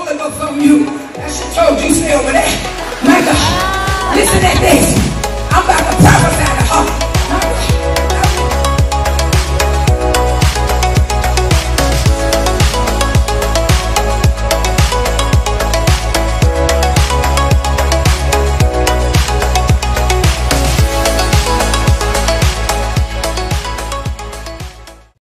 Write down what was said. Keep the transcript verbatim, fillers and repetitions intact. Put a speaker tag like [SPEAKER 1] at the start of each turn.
[SPEAKER 1] holding up from you. That shit told you stay over there. Micah, listen at this.